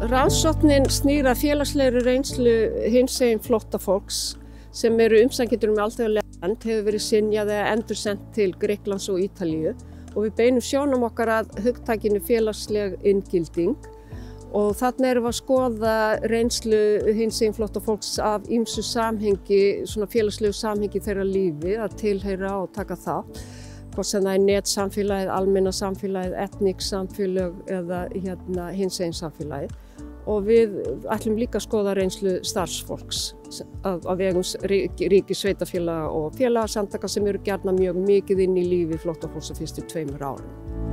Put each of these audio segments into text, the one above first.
Rannsóknin snýr að félagslegri reynslu hinsegin flóttafólks sem eru umsækjendur alþjóðlega vernd, hefur verið synjað eða endursent til Grikklands og Ítalíu og við beinum sjónum okkar að hugtakinu félagsleg inngilding og þarna erum við að skoða reynslu hinsegin flóttafólks af ýmsu samhengi, svona félagslegu samhengi þeirra lífi að tilheyra og taka þátt. Hvort sem það er netsamfélagið, almenna samfélagið, etniksamfélag eða hinsegin samfélagið. Og við ætlum líka að skoða reynslu starfsfólks á vegum ríkisfangslaust og félagasamtaka sem eru gjarnan mjög mikið inn í lífi flóttafólks á fyrstu 2 árum.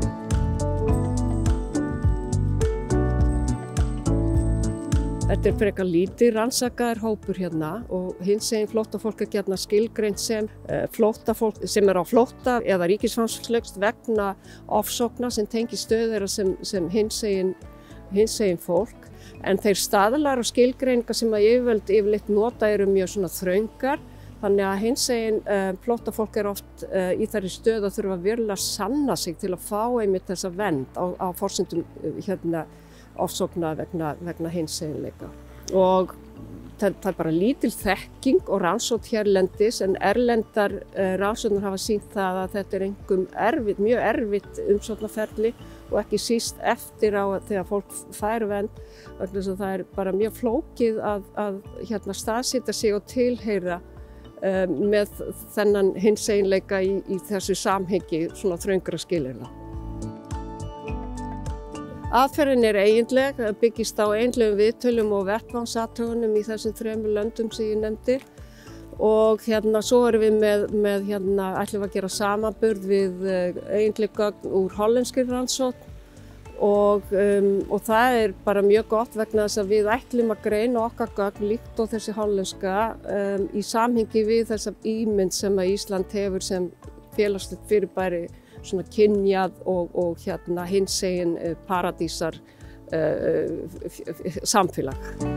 Þetta er frekar lítið rannsakaður hópur hérna og hinsegin flóttafólk er gjarnan skilgreint sem flóttafólk sem er á flótta eða ríkisfangslaust vegna ofsókna sem tengir stöðu þeirra sem hinsegin fólk. En þeir staðlar og skilgreiningar sem að yfirleitt nota eru mjög svona þröngar. Þannig að hinsegin flóttafólk er oft í þeirri stöðu að þurfa verulega að sanna sig til að fá einmitt þessa vernd á forsendum ofsókna vegna hinseginleika. Og það er bara lítil þekking og rannsókn hérlendis en erlendar rannsóknir hafa sýnt það að þetta er mjög erfitt umsóknarferli og ekki síst eftir á þegar fólk fær vernd vegna þess að það er bara mjög flókið að staðsetja sig og tilheyra með þennan hinseginleika í þessu samhengi svona þröngra skilyrða. Aðferðin er eiginleg, byggist á eiginlegum viðtölum og vettvangsathugunum í þessum 3 löndum sem ég nefndi. Og svo erum við ætlum við að gera samanburð við eiginleg gögn úr hollenskri rannsókn og það er bara mjög gott vegna þess að við ætlum að greina okkar gögn líkt og þessi hollenska í samhengi við þessa ímynd sem að Ísland hefur sem félagslegt fyrirbæri svona kynjað og hinsegin paradísar samfélag.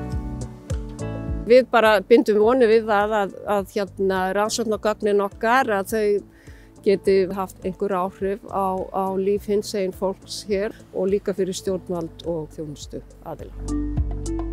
Við bara bindum vonir við það að rannsóknargögnin okkar að þau geti haft einhver áhrif á líf hinsegin fólks hér og líka fyrir stjórnvald og þjónustu aðila.